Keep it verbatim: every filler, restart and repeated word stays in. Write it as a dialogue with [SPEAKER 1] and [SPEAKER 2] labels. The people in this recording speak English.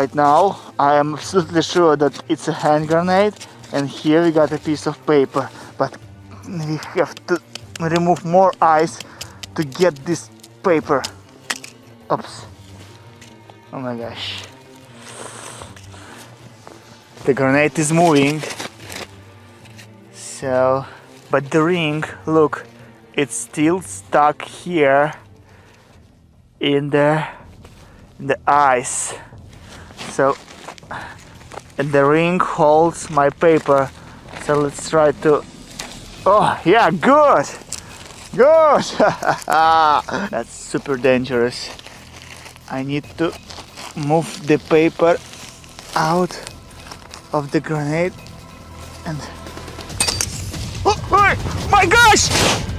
[SPEAKER 1] right now. I am absolutely sure that it's a hand grenade, and here we got a piece of paper, but we have to remove more ice to get this paper. Oops. Oh my gosh. The grenade is moving. So, but the ring, look, it's still stuck here in the in the ice. So, and the ring holds my paper. So let's try to. Oh yeah, good, good. That's super dangerous. I need to move the paper out of the grenade and. Oh, oh my gosh!